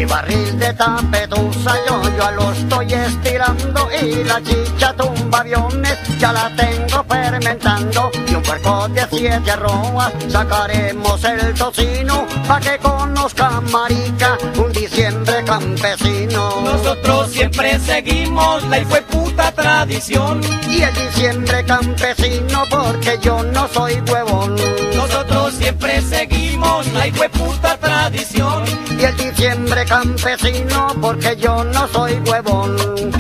barril de tapetusa yo lo estoy estirando y la chicha tumba aviones ya la tengo fermentando. Y un puerco de 7 arrobas sacaremos el tocino pa' que conozca marica un diciembre campesino. Nosotros siempre seguimos la hijueputa tradición y el diciembre campesino porque yo no soy huevón. Nosotros siempre seguimos la hijueputa tradición y el diciembre campesino porque yo no soy huevón.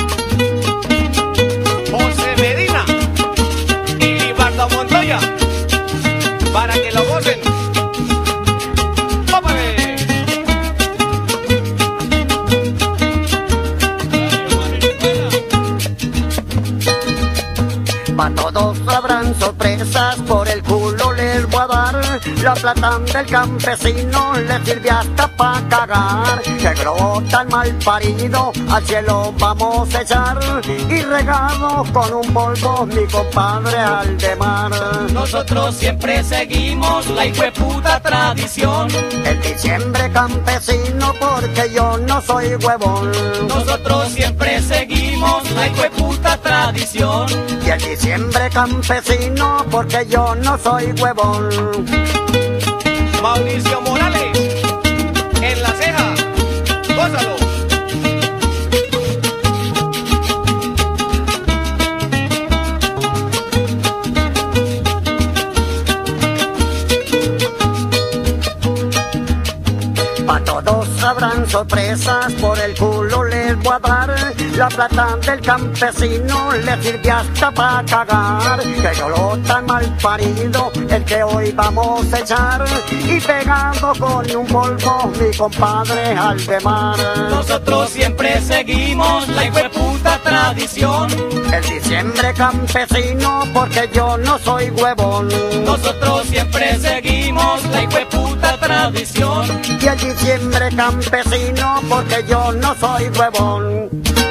José Medina y Libardo Montoya, para que lo gocen. Pa' todos habrán sorpresas, por el culo les voy a dar. La plata del campesino le sirve hasta pa' cagar. Que grota el mal parido, al cielo vamos a echar. Y regado con un polvo mi compadre Aldemar. Nosotros siempre seguimos la hijueputa tradición. El diciembre campesino porque yo no soy huevón. Nosotros siempre seguimos la hijueputa tradición y el diciembre campesino porque yo no soy huevón. Mauricio Morales, en la ceja, gózalo. Pa' todos habrán sorpresas, por el culo les voy a dar. La plata del campesino le sirve hasta pa' cagar. Que yo lo tan mal parido, el que hoy vamos a echar. Y pegado con un polvo mi compadre Aldemar. Nosotros siempre seguimos la hijueputa tradición. El diciembre campesino porque yo no soy huevón. Nosotros siempre seguimos la hijueputa tradición y el diciembre campesino porque yo no soy huevón.